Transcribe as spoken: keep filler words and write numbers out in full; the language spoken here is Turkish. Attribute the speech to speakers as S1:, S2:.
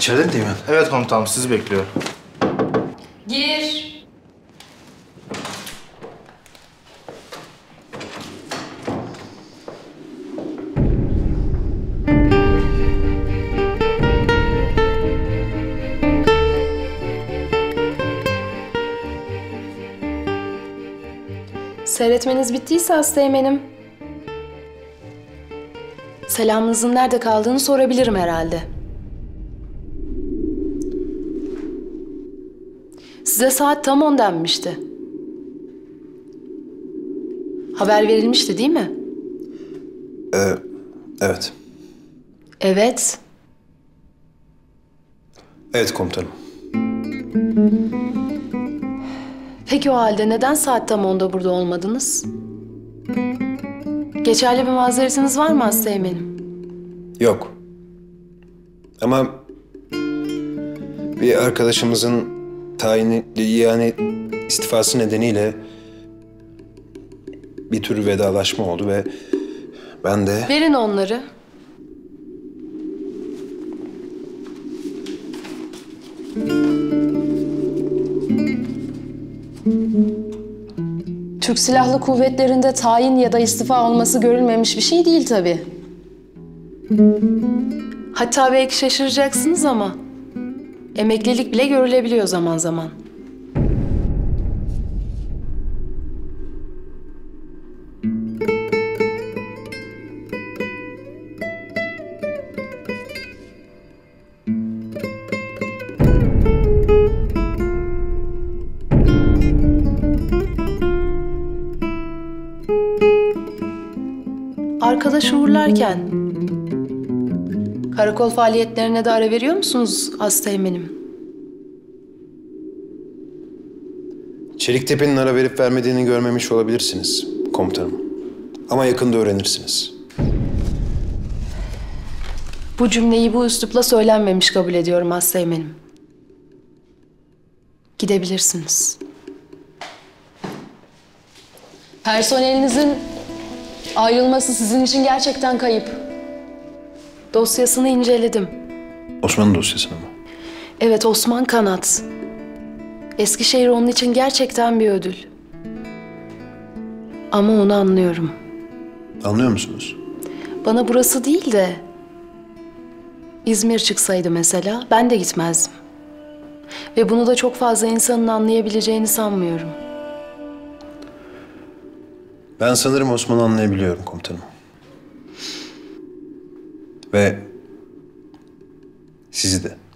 S1: İçeride mi Teğmen?
S2: Evet komutanım, sizi bekliyor.
S3: Gir.
S4: Seyretmeniz bittiyse Asteğmen'im, selamınızın nerede kaldığını sorabilirim herhalde. Size saat tam on denmişti. Haber verilmişti değil mi?
S1: Ee, evet.
S4: Evet.
S1: Evet komutanım.
S4: Peki o halde neden saat tam onda burada olmadınız? Geçerli bir mazeretiniz var mı Asteğmen'im?
S1: Yok. Ama bir arkadaşımızın tayini, yani istifası nedeniyle bir tür vedalaşma oldu ve ben de...
S4: Verin onları. Türk Silahlı Kuvvetleri'nde tayin ya da istifa olması görülmemiş bir şey değil tabii. Hatta belki şaşıracaksınız ama emeklilik bile görülebiliyor zaman zaman. Arkadaş uğurlarken karakol faaliyetlerine de ara veriyor musunuz Asteğmen'im?
S1: Çeliktepe'nin ara verip vermediğini görmemiş olabilirsiniz komutanım. Ama yakında öğrenirsiniz.
S4: Bu cümleyi bu üslupla söylenmemiş kabul ediyorum Asteğmen'im. Gidebilirsiniz. Personelinizin ayrılması sizin için gerçekten kayıp. Dosyasını inceledim.
S1: Osman'ın dosyasını mı?
S4: Evet, Osman Kanat. Eskişehir onun için gerçekten bir ödül. Ama onu anlıyorum.
S1: Anlıyor musunuz?
S4: Bana burası değil de İzmir çıksaydı mesela ben de gitmezdim. Ve bunu da çok fazla insanın anlayabileceğini sanmıyorum.
S1: Ben sanırım Osman'ı anlayabiliyorum komutanım. Ve sizi de.